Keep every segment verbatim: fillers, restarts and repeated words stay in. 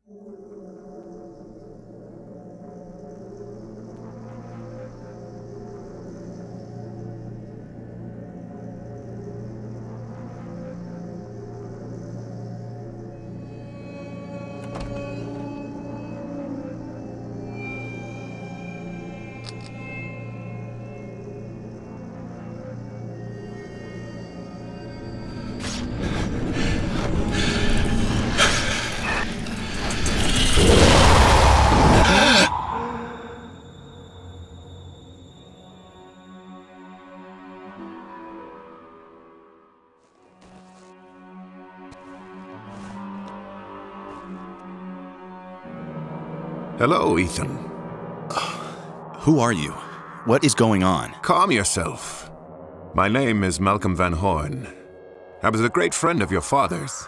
Hello, Ethan. Who are you? What is going on? Calm yourself. My name is Malcolm Van Horn. I was a great friend of your father's.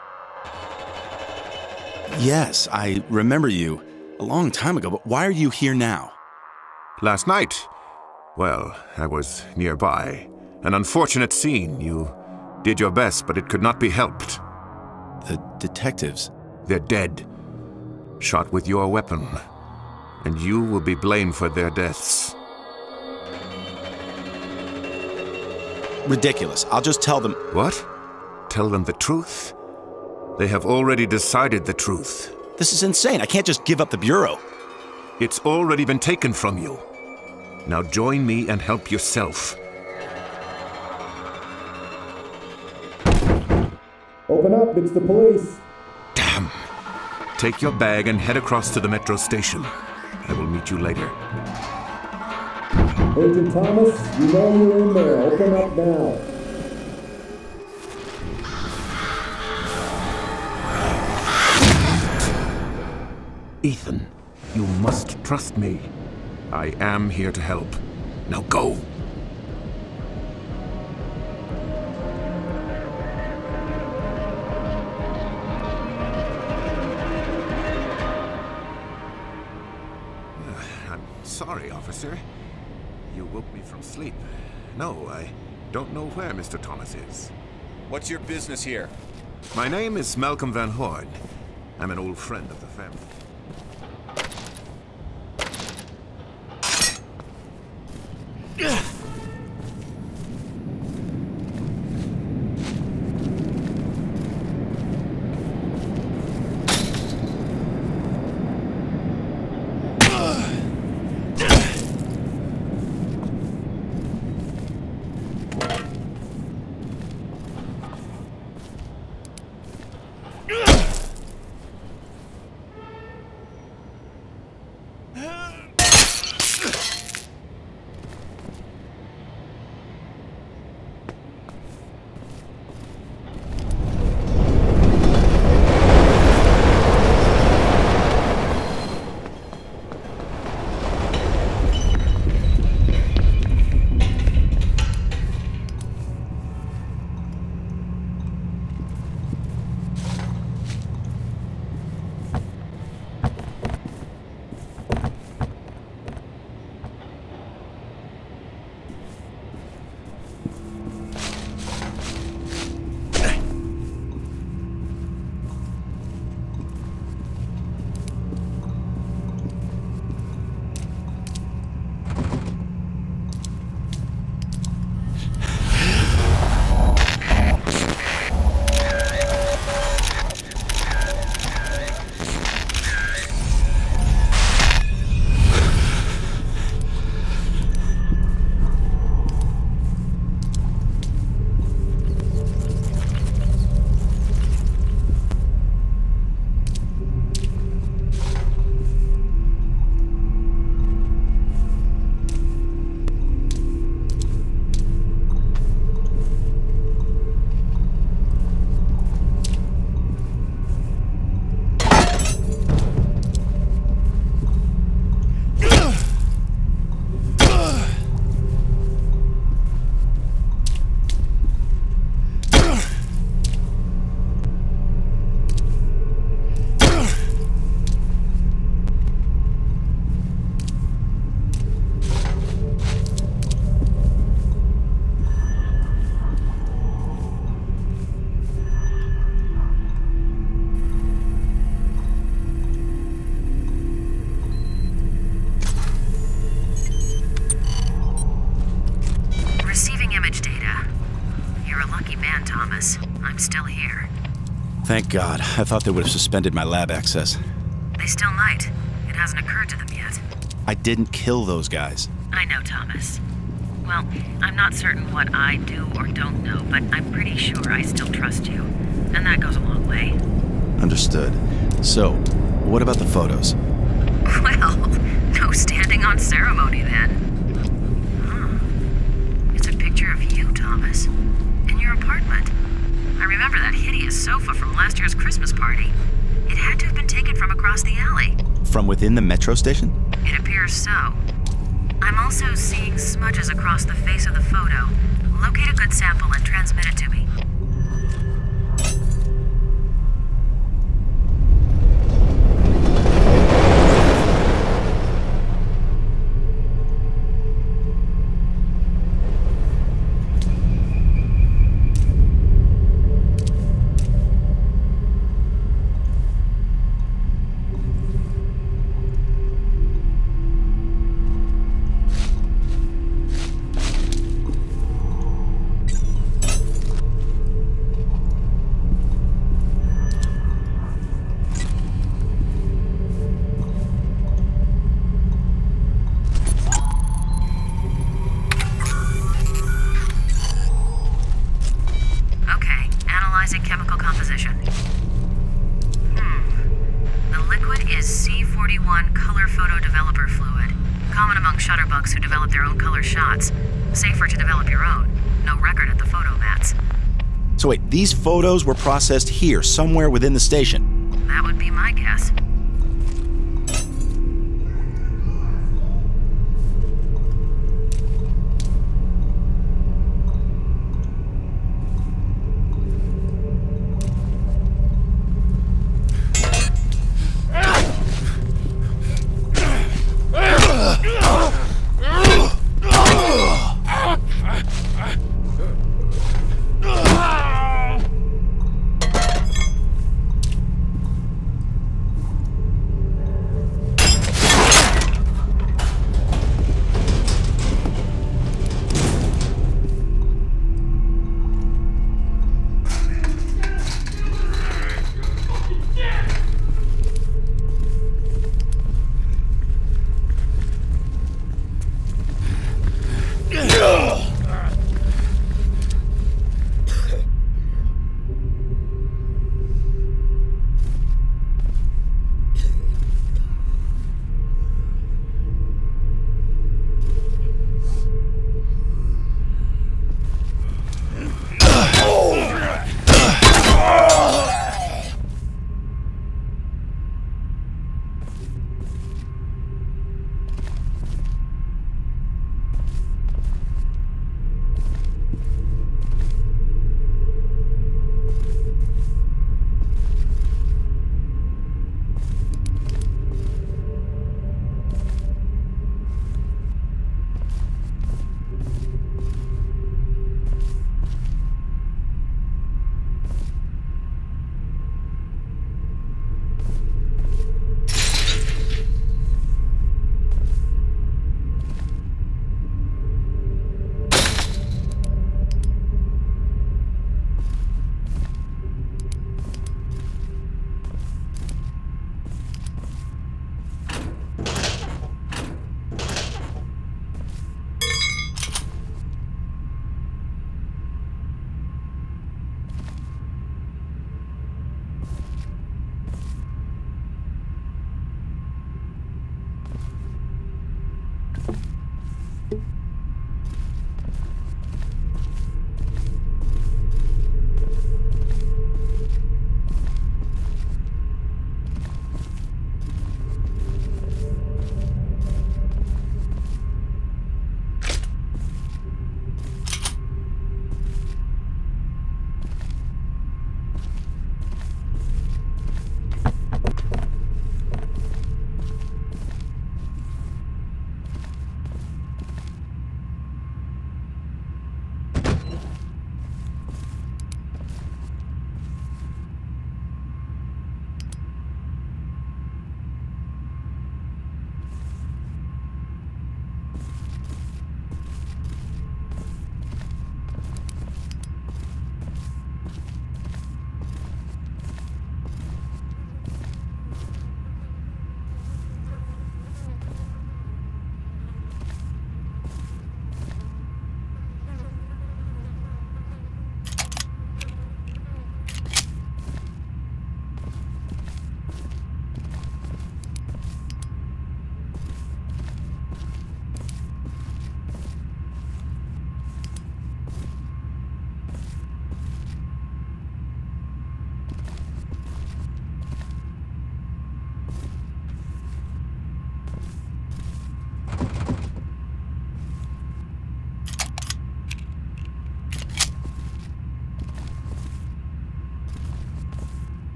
Yes, I remember you a long time ago, but why are you here now? Last night, well, I was nearby. An unfortunate scene. You did your best, but it could not be helped. The detectives? They're dead. Shot with your weapon. And you will be blamed for their deaths. Ridiculous. I'll just tell them... What? Tell them the truth? They have already decided the truth. This is insane. I can't just give up the Bureau. It's already been taken from you. Now join me and help yourself. Open up, it's the police. Damn. Take your bag and head across to the metro station. I will meet you later. Agent Thomas, you know you're in there. Open up now. Ethan, you must trust me. I am here to help. Now go. Sorry, officer. You woke me from sleep. No, I don't know where Mister Thomas is. What's your business here? My name is Malcolm Van Horn. I'm an old friend of the family. Thank God. I thought they would have suspended my lab access. They still might. It hasn't occurred to them yet. I didn't kill those guys. I know, Thomas. Well, I'm not certain what I do or don't know, but I'm pretty sure I still trust you. And that goes a long way. Understood. So, what about the photos? Well, no standing on ceremony then. Huh. It's a picture of you, Thomas. In your apartment. I remember that hideous sofa from last year's Christmas party. It had to have been taken from across the alley. From within the metro station? It appears so. I'm also seeing smudges across the face of the photo. Locate a good sample and transmit it to me. Chemical composition. Hmm. The liquid is C forty-one color photo developer fluid. Common among shutterbugs who develop their own color shots. Safer to develop your own. No record at the photo mats. So wait, these photos were processed here, somewhere within the station? That would be my guess.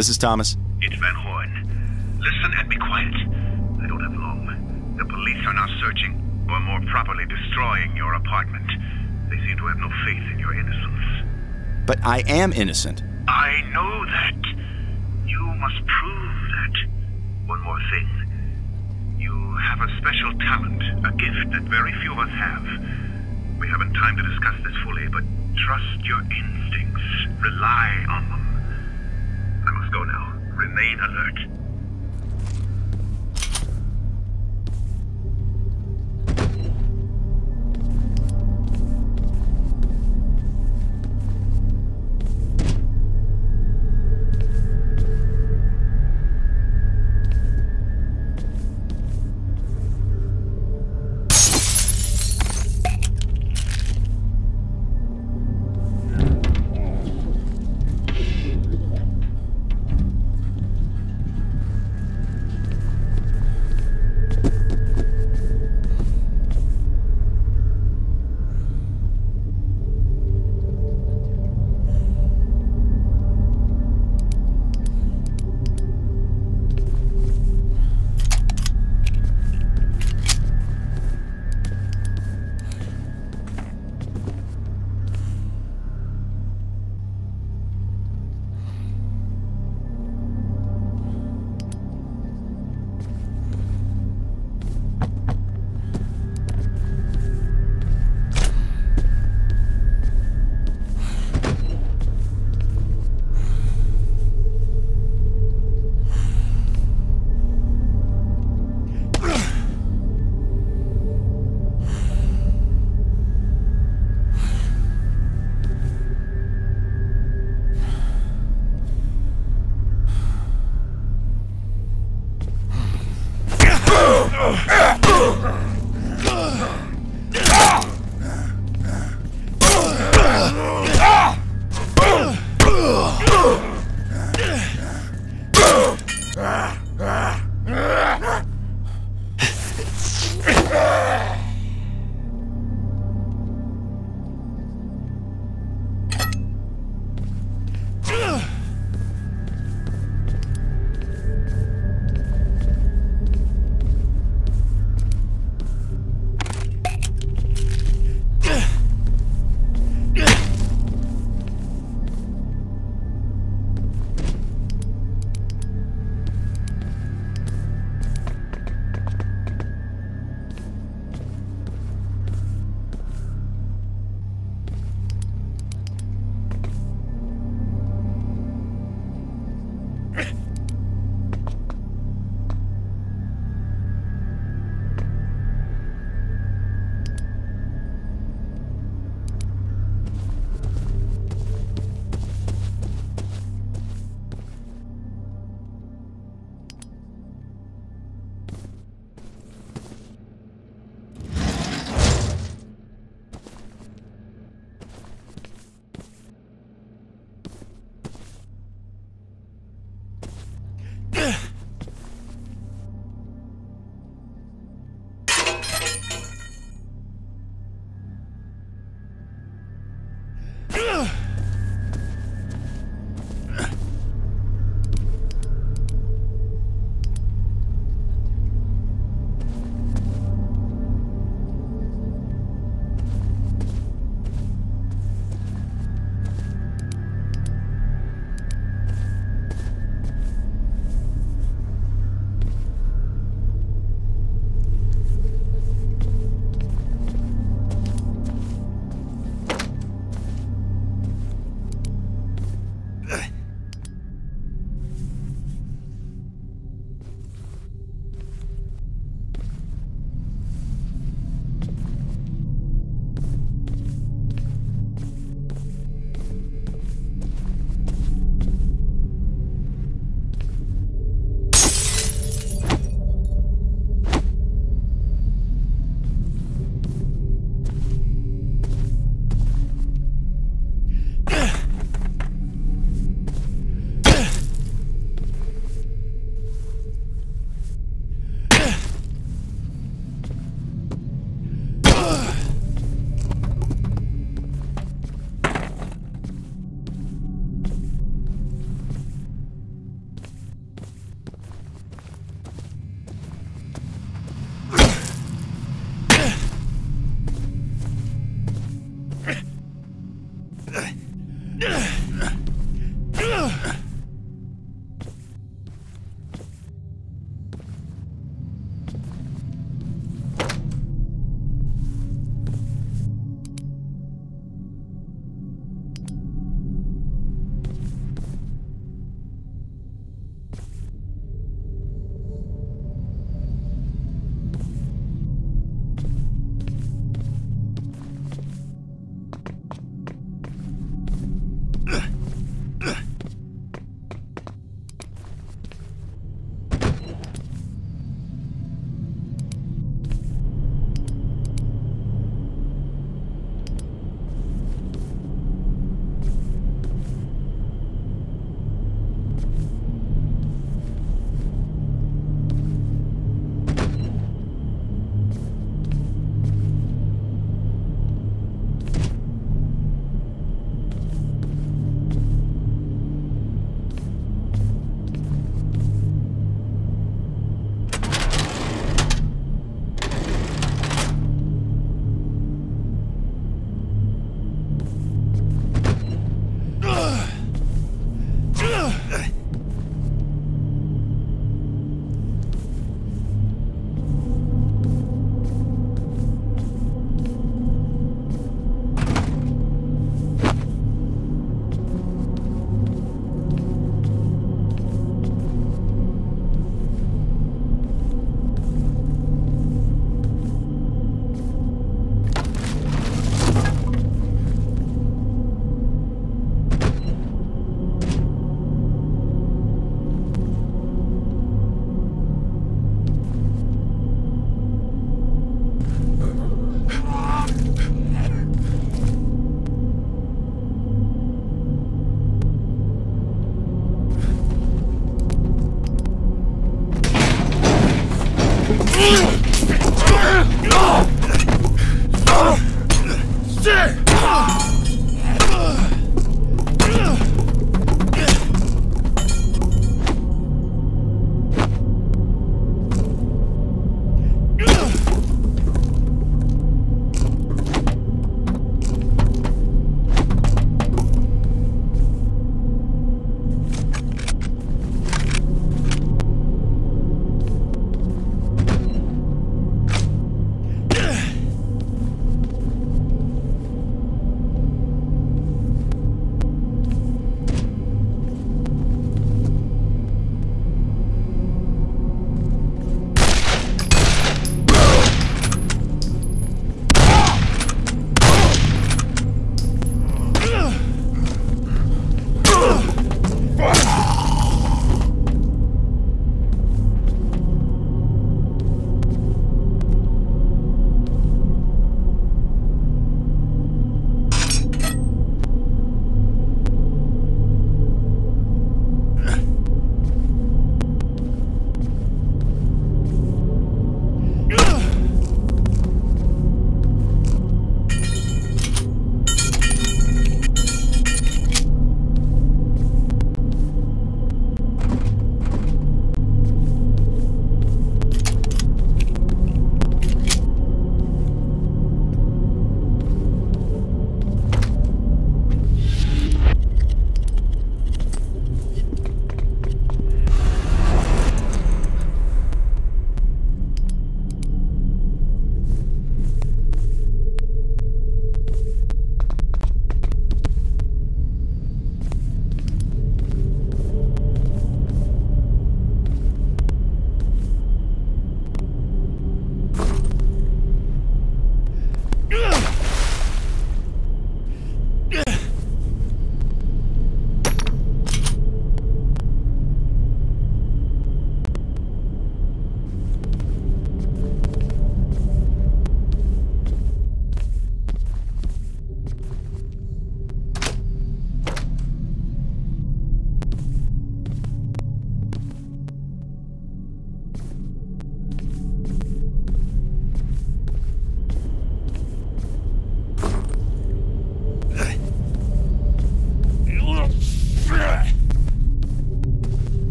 This is Thomas. It's Van Horn. Listen and be quiet. I don't have long. The police are now searching, or more properly destroying your apartment. They seem to have no faith in your innocence. But I am innocent. I know that. You must prove that. One more thing. You have a special talent, a gift that very few of us have. We haven't time to discuss this fully, but trust your instincts. Rely on them. I must go now. Remain alert.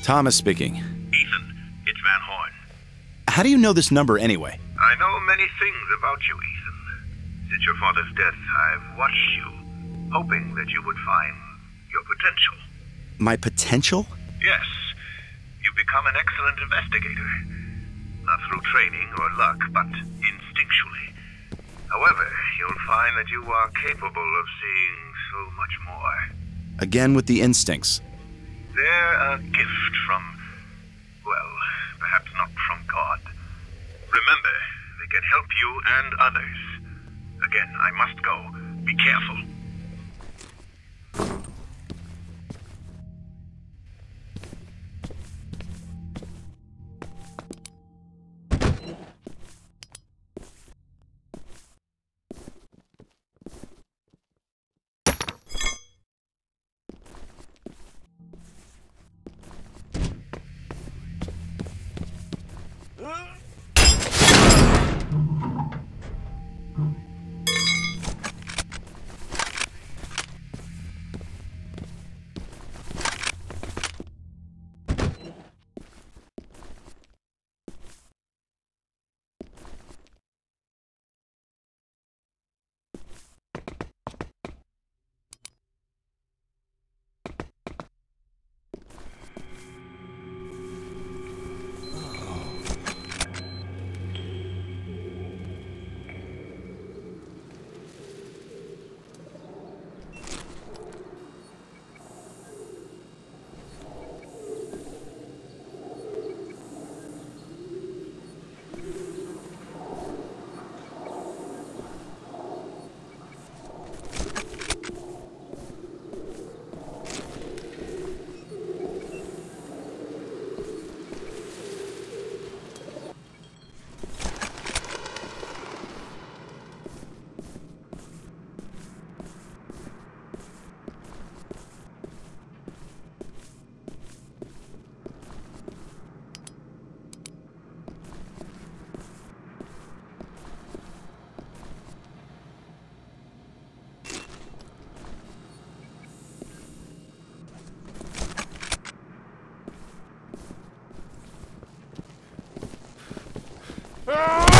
Thomas speaking. Ethan, it's Van Horn. How do you know this number anyway? I know many things about you, Ethan. Since your father's death, I've watched you, hoping that you would find your potential. My potential? Yes. You've become an excellent investigator. Not through training or luck, but instinctually. However, you'll find that you are capable of seeing so much more. Again with the instincts. They're a gift from, well, perhaps not from God. Remember, they can help you and others. Again, I must go. Be careful. Ah!